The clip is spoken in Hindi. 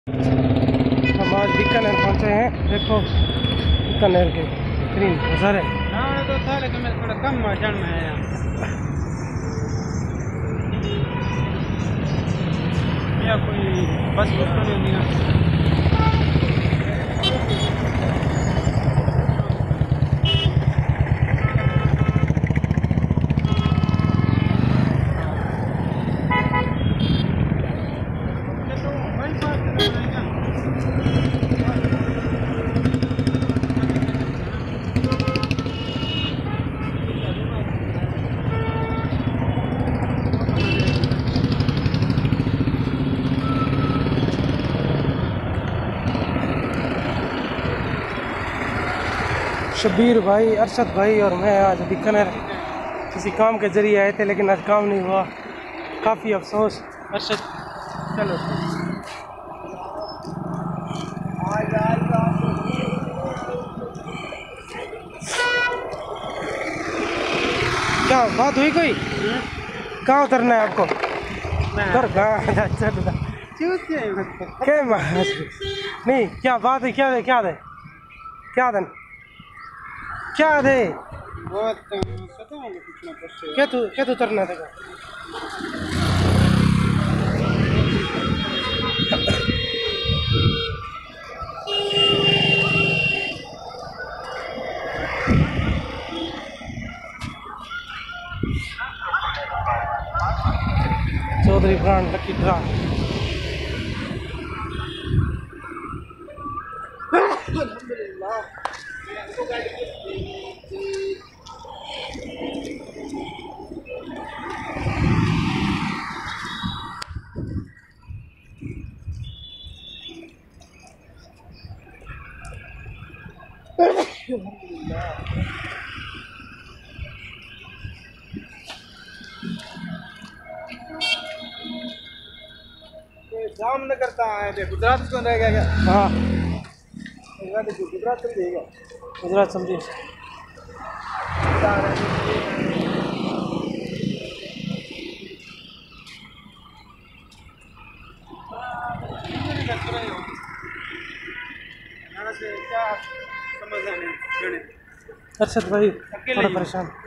हम आज बीकानेर पहुँचे हैं। देखो बीकानेर के बेहतरीन नज़ारे। तो था लेकिन मैं थोड़ा कम जन में है या कोई बस बुक तो नहीं दिया। शब्बीर भाई, अरशद भाई और मैं आज बीकानेर किसी काम के जरिए आए थे, लेकिन आज काम नहीं हुआ। काफ़ी अफसोस। अरशद चलो क्या बात हुई कोई? कहाँ उतरना है आपको? घर कहाँ? क्या नहीं, क्या बात है? क्या दे क्या दे क्या दे क्या दे क्या तू उतरना देखो। Chaudhary brand lucky draw. जाम न करता है गुजरात कौन रहेगा क्या? हाँ गुजरात चल जाएगा। गुजरात समझिए। क्या समझ नहीं। अरशद भाई थोड़ा परेशान।